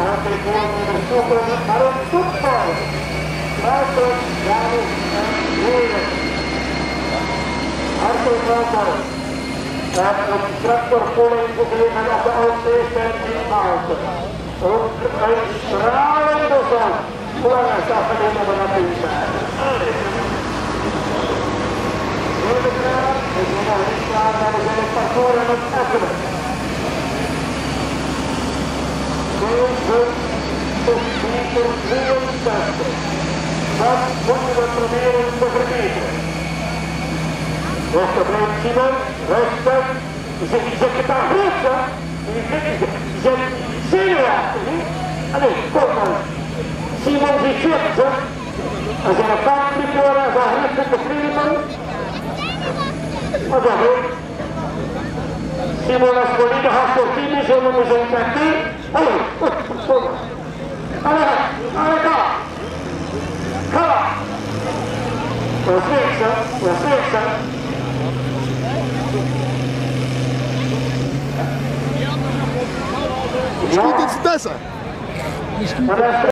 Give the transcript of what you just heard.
Hartelijk welkom in de toekomst, maar ook voetbal. Buiten, dames en heren. Hartelijk welkom. We hebben een tractorpolling gegeven op de Oostzeester in Maalten. Ook een stralende zon. Hoe lang is dat geleden we dat doen zijn? Hele klaar, ik ben nog niet klaar, maar we zijn het parcours aan het effenen. Meter 63. Dat moeten we proberen te verbeteren. Rustig blijven Simon, rustig. Je zet het aan goed, hè? Je zet zenuwachtig, hè? Allee, kom maar. Simon zit fit, hè? Als je een kant moet worden, als hij heeft het beschreven. Wat is dat? Simon is volledig sportief, zullen we zijn tactiek. Allee, kom maar. Allee, ga. Ga. Dat is niks, hè? Dat is niks, hè? Schiet iets tussen.